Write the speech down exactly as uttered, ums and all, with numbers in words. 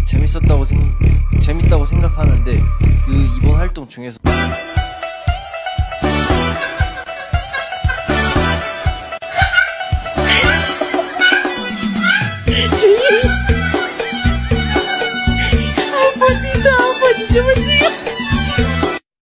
재밌었다고 생 재밌다고 생각하는데 그 이번 활동 중에서 아버지다, 아버지 좀 해주세요.